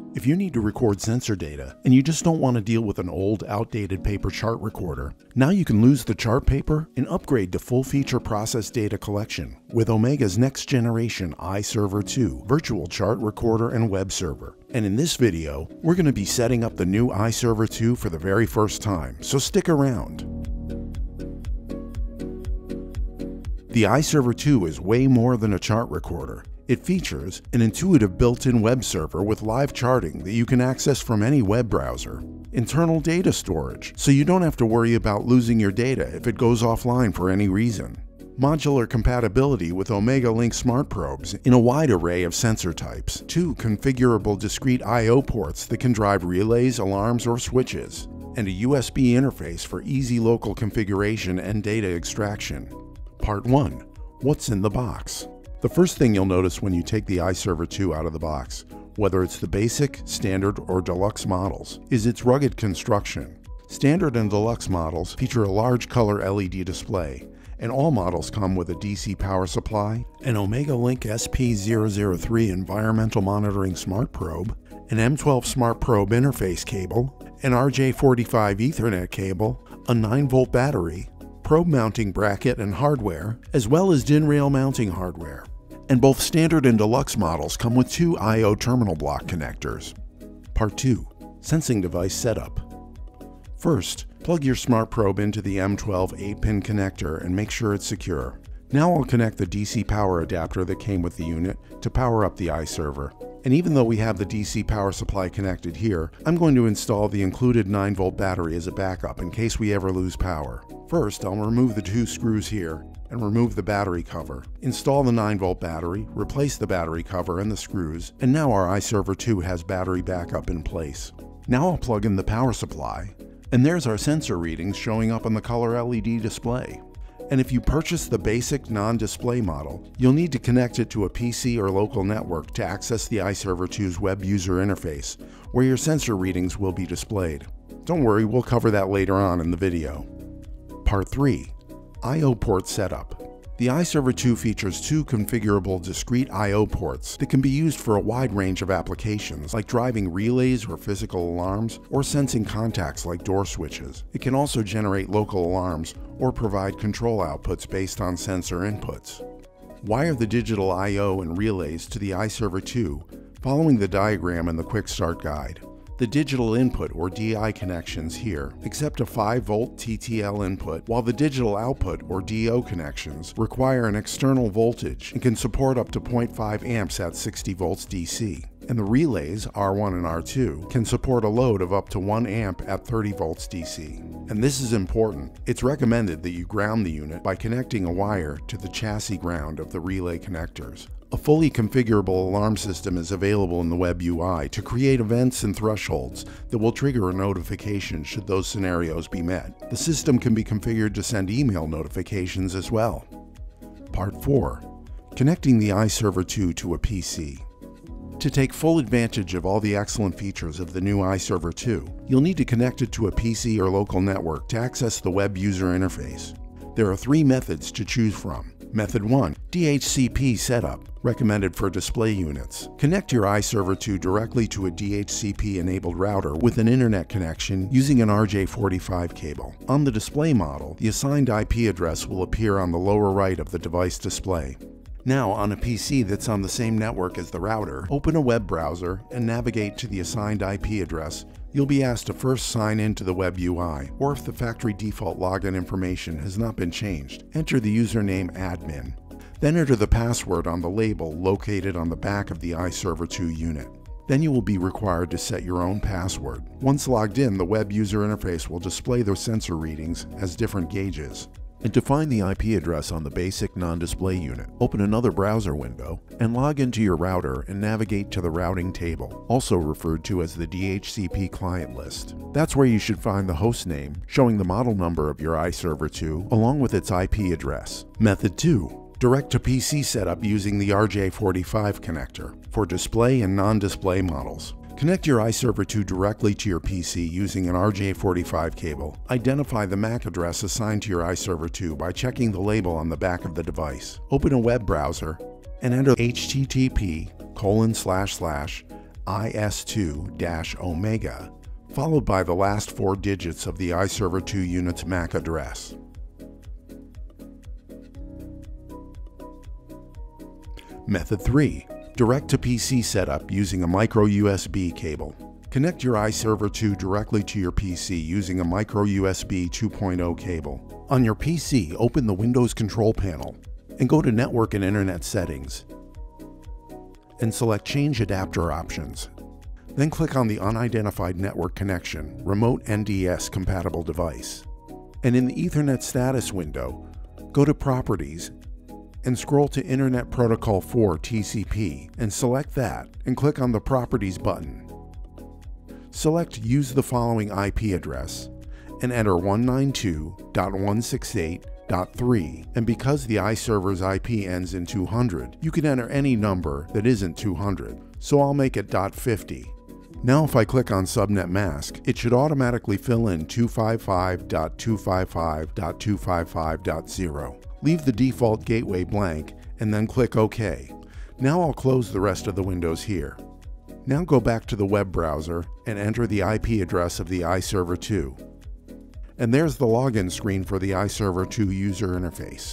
If you need to record sensor data and you just don't want to deal with an old, outdated paper chart recorder, now you can lose the chart paper and upgrade to full-feature process data collection with Omega's next-generation iServer 2 virtual chart recorder and web server. And in this video, we're going to be setting up the new iServer 2 for the very first time, so stick around. The iServer 2 is way more than a chart recorder. It features an intuitive built-in web server with live charting that you can access from any web browser, internal data storage, so you don't have to worry about losing your data if it goes offline for any reason, modular compatibility with Omega Link smart probes in a wide array of sensor types, 2 configurable discrete I/O ports that can drive relays, alarms, or switches, and a USB interface for easy local configuration and data extraction. Part 1. What's in the box? The first thing you'll notice when you take the iServer 2 out of the box, whether it's the basic, standard, or deluxe models, is its rugged construction. Standard and deluxe models feature a large color LED display, and all models come with a DC power supply, an Omega Link SP003 environmental monitoring smart probe, an M12 smart probe interface cable, an RJ45 Ethernet cable, a 9-volt battery, probe mounting bracket and hardware, as well as DIN rail mounting hardware. And both standard and deluxe models come with 2 I/O terminal block connectors. Part 2. Sensing device setup. First, plug your smart probe into the M12 8-pin connector and make sure it's secure. Now I'll connect the DC power adapter that came with the unit to power up the iServer. And even though we have the DC power supply connected here, I'm going to install the included 9-volt battery as a backup in case we ever lose power. First, I'll remove the 2 screws here and remove the battery cover. Install the 9-volt battery, replace the battery cover and the screws, and now our iServer 2 has battery backup in place. Now I'll plug in the power supply, and there's our sensor readings showing up on the color LED display. And if you purchase the basic non-display model, you'll need to connect it to a PC or local network to access the iServer 2's web user interface, where your sensor readings will be displayed. Don't worry, we'll cover that later on in the video. Part 3. I/O port setup. The iServer 2 features 2 configurable discrete I/O ports that can be used for a wide range of applications, like driving relays or physical alarms, or sensing contacts like door switches. It can also generate local alarms or provide control outputs based on sensor inputs. Wire the digital I/O and relays to the iServer 2, following the diagram in the Quick Start Guide. The digital input or DI connections here accept a 5-volt TTL input, while the digital output or DO connections require an external voltage and can support up to 0.5 amps at 60 volts DC. And the relays, R1 and R2, can support a load of up to 1 amp at 30 volts DC. And this is important. It's recommended that you ground the unit by connecting a wire to the chassis ground of the relay connectors. A fully configurable alarm system is available in the web UI to create events and thresholds that will trigger a notification should those scenarios be met. The system can be configured to send email notifications as well. Part 4. Connecting the iServer 2 to a PC. To take full advantage of all the excellent features of the new iServer 2, you'll need to connect it to a PC or local network to access the web user interface. There are 3 methods to choose from. Method 1. DHCP setup, recommended for display units. Connect your iServer 2 directly to a DHCP-enabled router with an internet connection using an RJ45 cable. On the display model, the assigned IP address will appear on the lower right of the device display. Now, on a PC that's on the same network as the router, open a web browser and navigate to the assigned IP address. You'll be asked to first sign into the web UI, or if the factory default login information has not been changed, enter the username admin. Then enter the password on the label located on the back of the iServer 2 unit. Then you will be required to set your own password. Once logged in, the web user interface will display the sensor readings as different gauges. And to find the IP address on the basic non-display unit, open another browser window and log into your router and navigate to the routing table, also referred to as the DHCP client list. That's where you should find the host name, showing the model number of your iServer 2, along with its IP address. Method 2. Direct-to-PC setup using the RJ45 connector for display and non-display models. Connect your iServer 2 directly to your PC using an RJ45 cable. Identify the MAC address assigned to your iServer 2 by checking the label on the back of the device. Open a web browser and enter http:// IS2-omega, followed by the last 4 digits of the iServer 2 unit's MAC address. Method 3. Direct to PC setup using a micro USB cable. Connect your iServer 2 directly to your PC using a micro USB 2.0 cable. On your PC, open the Windows control panel and go to Network and Internet Settings and select Change Adapter Options. Then click on the Unidentified Network Connection, Remote NDS Compatible Device. And in the Ethernet status window, go to Properties and scroll to Internet Protocol 4 TCP and select that and click on the Properties button. Select Use the following IP address and enter 192.168.3, and because the iServer's IP ends in 200, you can enter any number that isn't 200, so I'll make it .50. Now if I click on Subnet Mask, it should automatically fill in 255.255.255.0. Leave the default gateway blank and then click OK. Now I'll close the rest of the windows here. Now go back to the web browser and enter the IP address of the iServer 2. And there's the login screen for the iServer 2 user interface.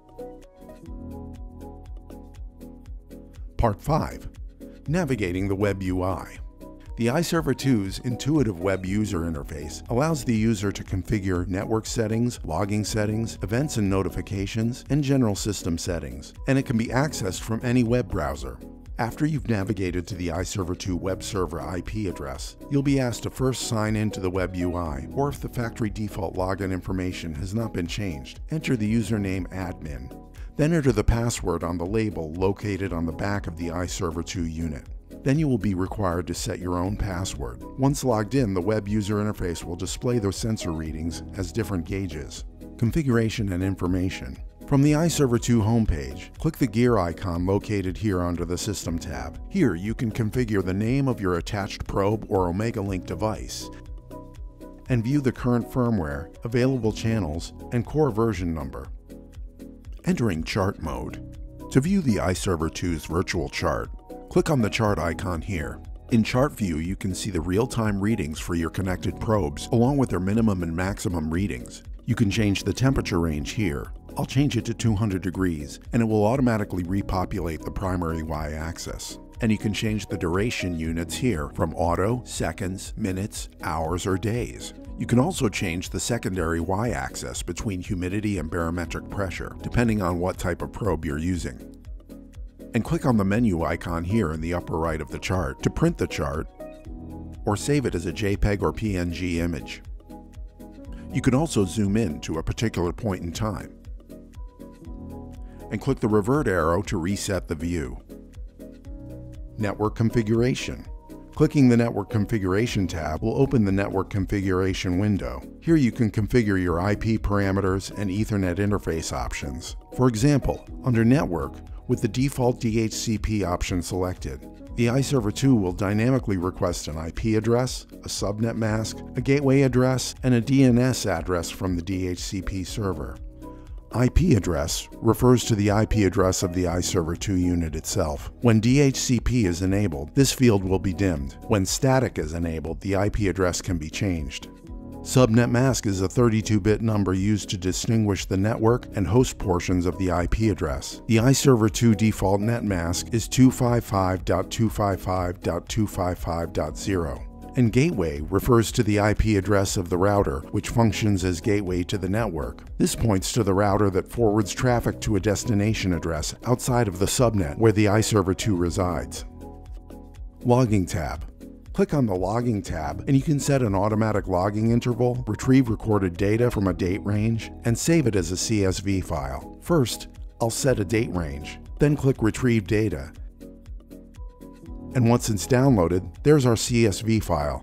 Part 5. Navigating the web UI. The iServer 2's intuitive web user interface allows the user to configure network settings, logging settings, events and notifications, and general system settings, and it can be accessed from any web browser. After you've navigated to the iServer 2 web server IP address, you'll be asked to first sign in to the web UI, or if the factory default login information has not been changed, enter the username admin. Then enter the password on the label located on the back of the iServer 2 unit. Then you will be required to set your own password. Once logged in, the web user interface will display those sensor readings as different gauges. Configuration and information. From the iServer 2 homepage, click the gear icon located here under the System tab. Here you can configure the name of your attached probe or Omega Link device and view the current firmware, available channels, and core version number. Entering chart mode. To view the iServer 2's virtual chart, click on the chart icon here. In chart view, you can see the real-time readings for your connected probes, along with their minimum and maximum readings. You can change the temperature range here. I'll change it to 200 degrees, and it will automatically repopulate the primary y-axis. And you can change the duration units here from auto, seconds, minutes, hours, or days. You can also change the secondary y-axis between humidity and barometric pressure, depending on what type of probe you're using. And click on the menu icon here in the upper right of the chart to print the chart or save it as a JPEG or PNG image. You can also zoom in to a particular point in time and click the revert arrow to reset the view. Network configuration. Clicking the Network Configuration tab will open the Network Configuration window. Here you can configure your IP parameters and Ethernet interface options. For example, under Network, with the default DHCP option selected, the iServer 2 will dynamically request an IP address, a subnet mask, a gateway address, and a DNS address from the DHCP server. IP address refers to the IP address of the iServer 2 unit itself. When DHCP is enabled, this field will be dimmed. When static is enabled, the IP address can be changed. Subnet mask is a 32-bit number used to distinguish the network and host portions of the IP address. The iServer 2 default net mask is 255.255.255.0. And gateway refers to the IP address of the router, which functions as gateway to the network. This points to the router that forwards traffic to a destination address outside of the subnet where the iServer 2 resides. Logging tab. Click on the Logging tab and you can set an automatic logging interval, retrieve recorded data from a date range, and save it as a CSV file. First, I'll set a date range, then click Retrieve Data. And once it's downloaded, there's our CSV file.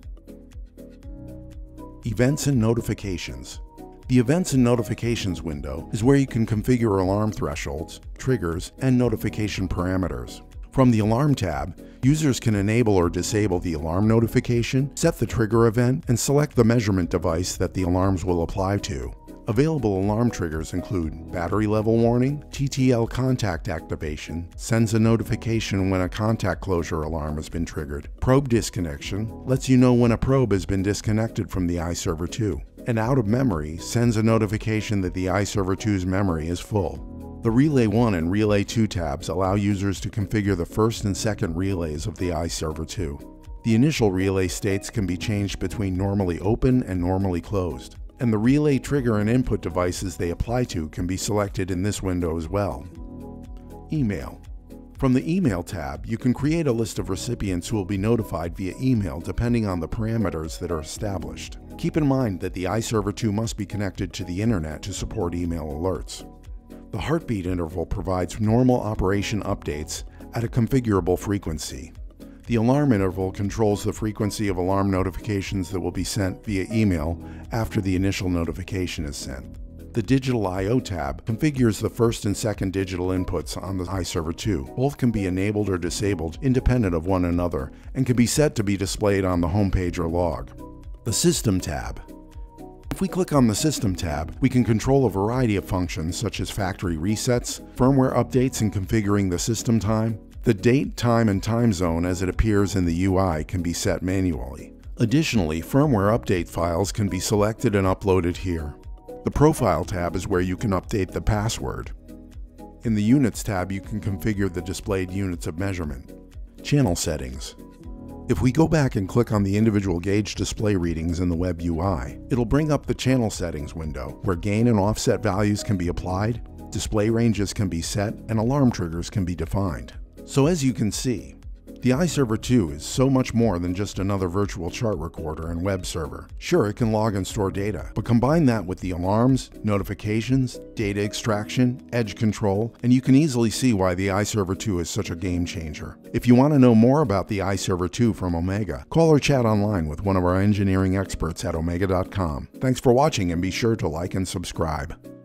Events and Notifications. The Events and Notifications window is where you can configure alarm thresholds, triggers, and notification parameters. From the Alarm tab, users can enable or disable the alarm notification, set the trigger event, and select the measurement device that the alarms will apply to. Available alarm triggers include battery level warning, TTL contact activation, sends a notification when a contact closure alarm has been triggered. Probe disconnection lets you know when a probe has been disconnected from the iServer 2. And out of memory sends a notification that the iServer 2's memory is full. The Relay 1 and Relay 2 tabs allow users to configure the first and second relays of the iServer 2. The initial relay states can be changed between normally open and normally closed, and the relay trigger and input devices they apply to can be selected in this window as well. Email. From the Email tab, you can create a list of recipients who will be notified via email depending on the parameters that are established. Keep in mind that the iServer 2 must be connected to the internet to support email alerts. The heartbeat interval provides normal operation updates at a configurable frequency. The alarm interval controls the frequency of alarm notifications that will be sent via email after the initial notification is sent. The Digital I/O tab configures the first and second digital inputs on the iServer 2. Both can be enabled or disabled independent of one another and can be set to be displayed on the home page or log. The System tab. If we click on the System tab, we can control a variety of functions such as factory resets, firmware updates and configuring the system time. The date, time, and time zone as it appears in the UI can be set manually. Additionally, firmware update files can be selected and uploaded here. The Profile tab is where you can update the password. In the Units tab, you can configure the displayed units of measurement. Channel settings. If we go back and click on the individual gauge display readings in the web UI, it'll bring up the channel settings window where gain and offset values can be applied, display ranges can be set, and alarm triggers can be defined. So as you can see, the iServer 2 is so much more than just another virtual chart recorder and web server. Sure, it can log and store data, but combine that with the alarms, notifications, data extraction, edge control, and you can easily see why the iServer 2 is such a game changer. If you want to know more about the iServer 2 from Omega, call or chat online with one of our engineering experts at omega.com. Thanks for watching and be sure to like and subscribe.